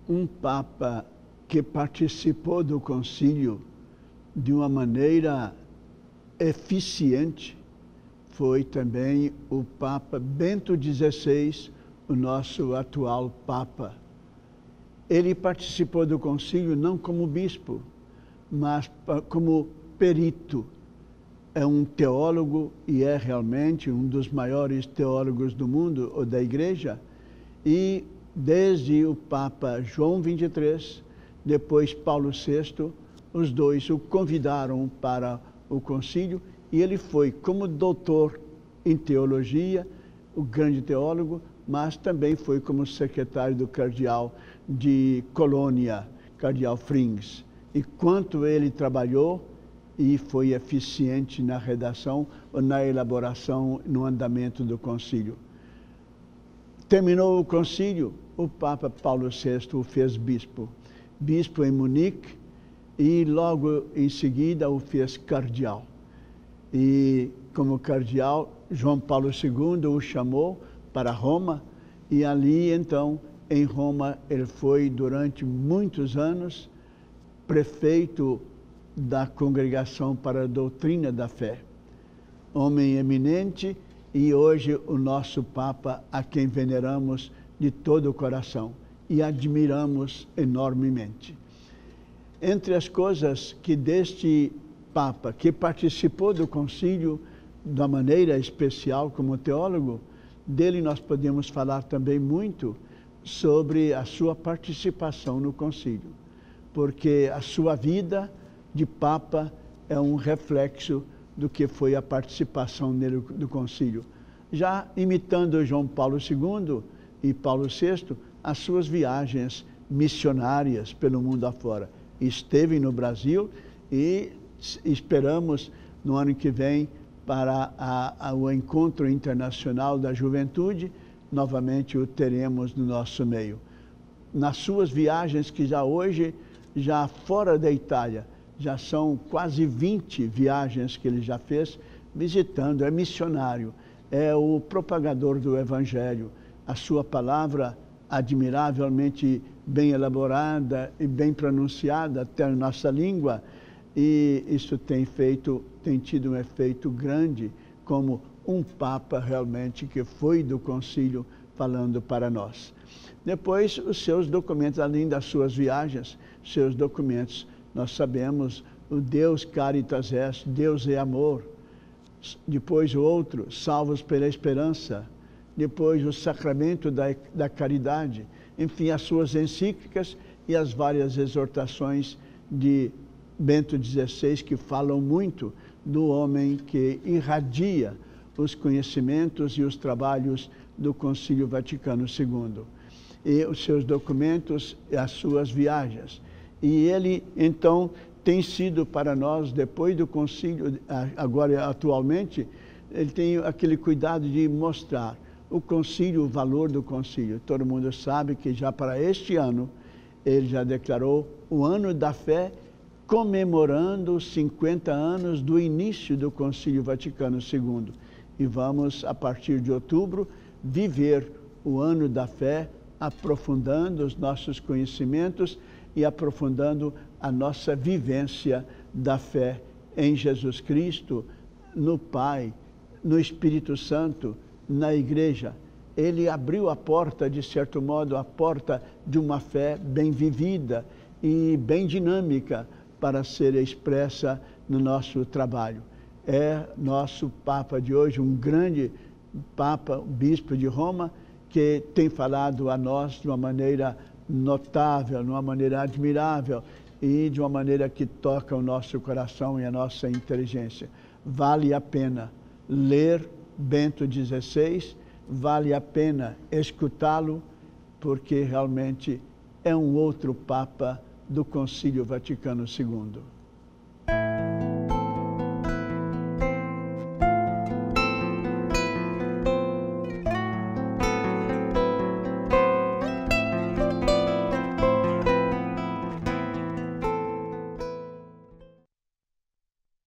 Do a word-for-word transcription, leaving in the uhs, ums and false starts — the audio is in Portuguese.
um Papa que participou do concílio de uma maneira eficiente foi também o Papa Bento dezesseis, o nosso atual Papa. Ele participou do concílio não como bispo, mas como perito. É um teólogo e é realmente um dos maiores teólogos do mundo ou da Igreja. E desde o Papa João vinte e três, depois Paulo sexto, os dois o convidaram para o concílio e ele foi como doutor em teologia, o grande teólogo, mas também foi como secretário do cardeal de Colônia, cardeal Frings. E quanto ele trabalhou e foi eficiente na redação, na elaboração, no andamento do concílio. Terminou o concílio, o Papa Paulo sexto o fez bispo. Bispo em Munique e logo em seguida o fez cardeal. E como cardeal, João Paulo segundo o chamou para Roma e ali então, em Roma, ele foi durante muitos anos prefeito da Congregação para a Doutrina da Fé. Homem eminente e hoje o nosso Papa, a quem veneramos de todo o coração e admiramos enormemente. Entre as coisas que deste Papa, que participou do concílio da maneira especial como teólogo, dele nós podemos falar também muito sobre a sua participação no concílio, porque a sua vida de Papa é um reflexo do que foi a participação nele do concílio. Já imitando João Paulo segundo e Paulo sexto, as suas viagens missionárias pelo mundo afora. Esteve no Brasil e esperamos no ano que vem para a, a, o Encontro Internacional da Juventude, novamente o teremos no nosso meio. Nas suas viagens que já hoje, já fora da Itália, já são quase vinte viagens que ele já fez, visitando, é missionário, é o propagador do Evangelho. A sua palavra, admiravelmente bem elaborada e bem pronunciada até a nossa língua, e isso tem feito, tem tido um efeito grande, como um Papa realmente que foi do concílio falando para nós. Depois, os seus documentos, além das suas viagens, seus documentos, nós sabemos o Deus Caritas Est, Deus é amor. Depois o outro, Salvos pela Esperança. Depois o Sacramento da, da Caridade. Enfim, as suas encíclicas e as várias exortações de Bento dezesseis que falam muito do homem que irradia os conhecimentos e os trabalhos do Concílio Vaticano segundo. E os seus documentos e as suas viagens. E ele, então, tem sido para nós, depois do concílio, agora atualmente, ele tem aquele cuidado de mostrar o concílio, o valor do concílio. Todo mundo sabe que já para este ano, ele já declarou o ano da fé, comemorando os cinquenta anos do início do Concílio Vaticano segundo. E vamos, a partir de outubro, viver o ano da fé, aprofundando os nossos conhecimentos e aprofundando a nossa vivência da fé em Jesus Cristo, no Pai, no Espírito Santo, na Igreja. Ele abriu a porta, de certo modo, a porta de uma fé bem vivida e bem dinâmica para ser expressa no nosso trabalho. É nosso Papa de hoje, um grande Papa, Bispo de Roma, que tem falado a nós de uma maneira notável, de uma maneira admirável e de uma maneira que toca o nosso coração e a nossa inteligência. Vale a pena ler Bento dezesseis, vale a pena escutá-lo, porque realmente é um outro Papa do Concílio Vaticano segundo.